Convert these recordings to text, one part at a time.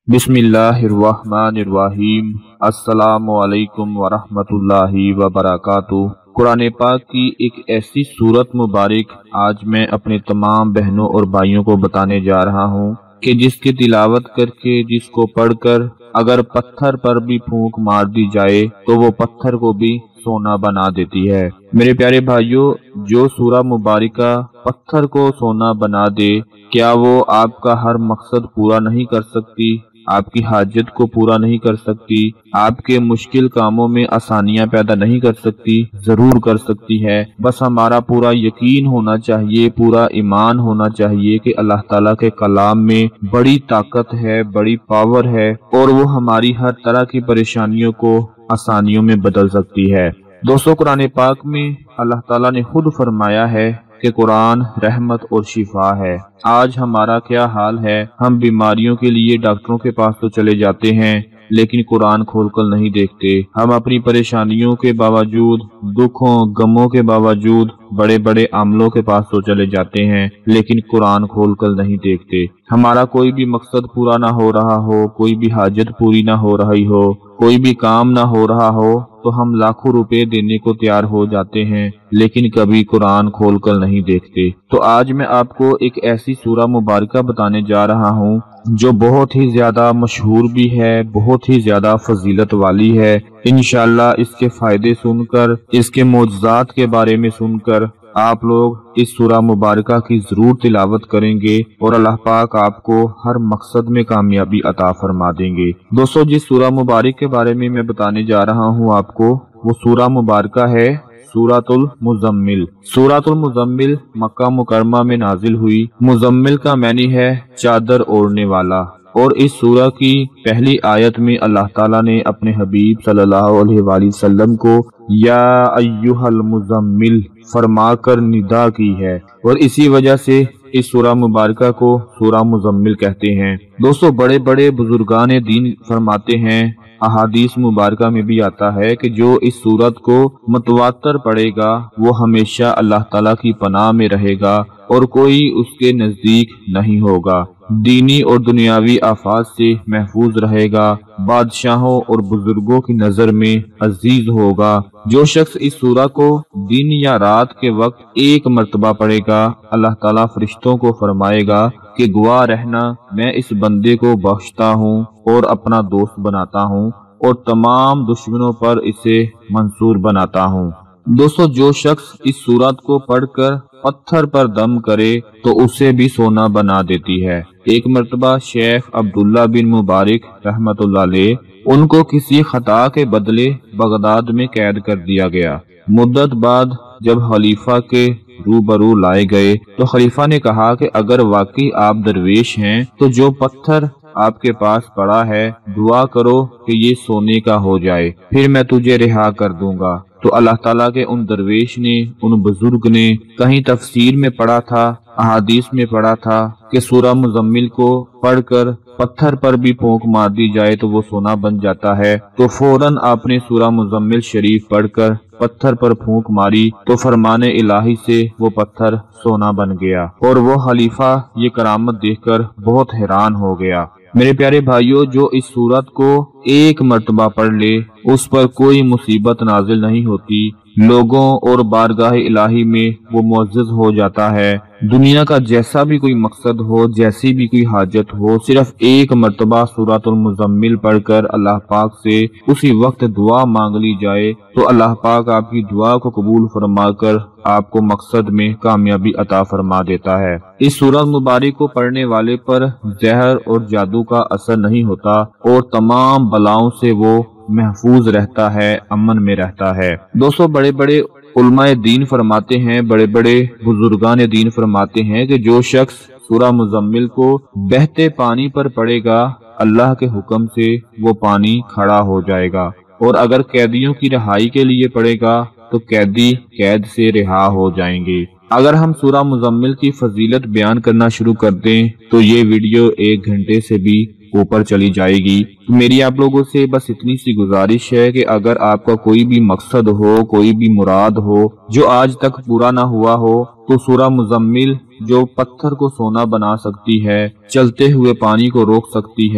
बिस्मिल्लाहिर्रहमानिर्रहीम। अस्सलामु अलैकुम वरहमतुल्लाहि वबरकातुहू। कुरान पाक की एक ऐसी सूरत मुबारक आज मैं अपने तमाम बहनों और भाइयों को बताने जा रहा हूँ कि जिसकी तिलावत करके, जिसको पढ़कर अगर पत्थर पर भी फूंक मार दी जाए तो वो पत्थर को भी सोना बना देती है। मेरे प्यारे भाइयों, जो सूरह मुबारका पत्थर को सोना बना दे, क्या वो आपका हर मकसद पूरा नहीं कर सकती? आपकी हाजत को पूरा नहीं कर सकती? आपके मुश्किल कामों में आसानियां पैदा नहीं कर सकती? जरूर कर सकती है। बस हमारा पूरा यकीन होना चाहिए, पूरा ईमान होना चाहिए कि अल्लाह ताला के कलाम में बड़ी ताकत है, बड़ी पावर है और वो हमारी हर तरह की परेशानियों को आसानियों में बदल सकती है। दोस्तों, कुरान पाक में अल्लाह ताला ने खुद फरमाया है कि कुरान रहमत और शिफा है। आज हमारा क्या हाल है, हम बीमारियों के लिए डॉक्टरों के पास तो चले जाते हैं लेकिन कुरान खोलकर नहीं देखते। हम अपनी परेशानियों के बावजूद, दुखों गमों के बावजूद बड़े बड़े आमलों के पास तो चले जाते हैं लेकिन कुरान खोलकर नहीं देखते। हमारा कोई भी मकसद पूरा ना हो रहा हो, कोई भी हाजत पूरी ना हो रही हो, कोई भी काम ना हो रहा हो तो हम लाखों रुपए देने को तैयार हो जाते हैं लेकिन कभी कुरान खोलकर नहीं देखते। तो आज मैं आपको एक ऐसी सूरह मुबारका बताने जा रहा हूँ जो बहुत ही ज्यादा मशहूर भी है, बहुत ही ज्यादा फजीलत वाली है। इंशाअल्लाह इसके फायदे सुनकर, इसके मौजज़ात के बारे में सुनकर आप लोग इस सूरह मुबारका की जरूर तिलावत करेंगे और अल्लाह पाक आपको हर मकसद में कामयाबी अता फरमा देंगे। दोस्तों, जिस सूरह मुबारक के बारे में मैं बताने जा रहा हूँ आपको, वो सूरह मुबारका है सूरतुल मुज़म्मिल। सूरतुल मुज़म्मिल मक्का मुकरमा में नाजिल हुई। मुज़म्मिल का मानी है चादर ओढ़ने वाला। और इस सूरह की पहली आयत में अल्लाह ताला ने अपने हबीब सल्लल्लाहु अलैहि वसल्लम को या अय्युहल मुज़म्मिल फरमाकर निदा की है और इसी वजह से इस सूरह मुबारका को सूरह मुज़म्मिल कहते हैं। दोस्तों, बड़े बड़े बुजुर्गान दीन फरमाते हैं, अहादीस मुबारका में भी आता है कि जो इस सूरत को मुतवातर पढ़ेगा वो हमेशा अल्लाह ताला की पनाह में रहेगा और कोई उसके नजदीक नहीं होगा। दीनी और दुनियावी आफात से महफूज रहेगा, बादशाहों और बुजुर्गों की नजर में अजीज होगा। जो शख्स इस सूरह को दिन या रात के वक्त एक मर्तबा पढ़ेगा, अल्लाह ताला फरिश्तों को फरमाएगा कि गवाह रहना, मैं इस बंदे को बख्शता हूँ और अपना दोस्त बनाता हूँ और तमाम दुश्मनों पर इसे मंसूर बनाता हूँ। दोस्तों, जो शख्स इस सूरत को पढ़कर पत्थर पर दम करे तो उसे भी सोना बना देती है। एक मर्तबा शेख अब्दुल्ला बिन मुबारक रहमतुल्लाह अलैह, उनको किसी खता के बदले बगदाद में कैद कर दिया गया। मुद्दत बाद जब खलीफा के रूबरू लाए गए तो खलीफा ने कहा कि अगर वाकई आप दरवेश हैं तो जो पत्थर आपके पास पड़ा है दुआ करो कि ये सोने का हो जाए, फिर मैं तुझे रिहा कर दूंगा। तो अल्लाह ताला के उन दरवेश ने, उन बुजुर्ग ने कहीं तफसीर में पढ़ा था, अहादीस में पढ़ा था कि सूरह मुज़म्मिल को पढ़कर पत्थर पर भी फूंक मार दी जाए तो वो सोना बन जाता है। तो फौरन आपने सूरह मुज़म्मिल शरीफ पढ़कर पत्थर पर फूंक मारी तो फरमाने इलाही से वो पत्थर सोना बन गया और वो खलीफा ये करामत देखकर बहुत हैरान हो गया। मेरे प्यारे भाइयों, जो इस सूरत को एक मर्तबा पढ़ ले उस पर कोई मुसीबत नाजिल नहीं होती, लोगों और बारगाह इलाही में वो मुअज़्ज़ज़ हो जाता है। दुनिया का जैसा भी कोई मकसद हो, जैसी भी कोई हाजत हो, सिर्फ एक मर्तबा सूरतुल मुज़म्मिल पढ़कर अल्लाह पाक से उसी वक्त दुआ मांग ली जाए तो अल्लाह पाक आपकी दुआ को कबूल फरमाकर आपको मकसद में कामयाबी अता फरमा देता है। इस सूरत मुबारक को पढ़ने वाले पर जहर और जादू का असर नहीं होता और तमाम बलाओं से वो महफूज रहता है, अमन में रहता है। दोस्तों, बड़े बड़े उलमाए दीन फरमाते हैं, बड़े बड़े बुजुर्गान दीन फरमाते हैं कि जो शख्स सूरह मुज़म्मिल को बहते पानी पर पढ़ेगा, अल्लाह के हुक्म से वो पानी खड़ा हो जाएगा और अगर कैदियों की रिहाई के लिए पढ़ेगा तो कैदी कैद से रिहा हो जाएंगे। अगर हम सूरह मुज़म्मिल की फजीलत बयान करना शुरू कर दें तो ये वीडियो 1 घंटे से भी ऊपर चली जाएगी। तो मेरी आप लोगों से बस इतनी सी गुजारिश है कि अगर आपका कोई भी मकसद हो, कोई भी मुराद हो जो आज तक पूरा ना हुआ हो, तो सूरह मुज़म्मिल जो पत्थर को सोना बना सकती है, चलते हुए पानी को रोक सकती है,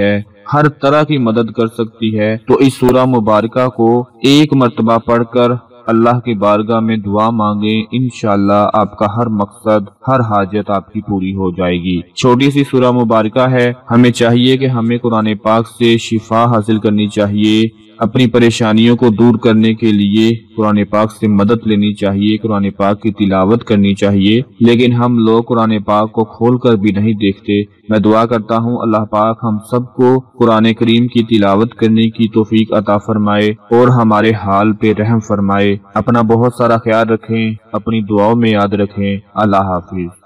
ہر طرح کی مدد کر سکتی ہے، تو اس سورہ مبارکہ کو ایک مرتبہ پڑھ کر اللہ کی بارگاہ میں دعا مانگیں، انشاءاللہ آپ کا ہر مقصد، ہر حاجت آپ کی پوری ہو جائے گی۔ چھوٹی سی سورہ مبارکہ ہے، ہمیں چاہیے کہ ہمیں قرآن پاک سے شفا حاصل کرنی چاہیے، اپنی پریشانیوں کو دور کرنے کے لیے قرآن پاک سے مدد لینی چاہیے، قرآن پاک کی تلاوت کرنی چاہیے، لیکن ہم لوگ قرآن پاک کو کھول کر بھی نہیں دیکھتے۔ میں دعا کرتا ہوں اللہ پاک ہم سب کو قرآن کریم کی تلاوت کرنے کی توفیق عطا فرمائے اور ہمارے حال پہ رحم فرمائے۔ اپنا بہت سارا خیال رکھیں، اپنی دعاؤں میں یاد رکھیں۔ اللہ حافظ۔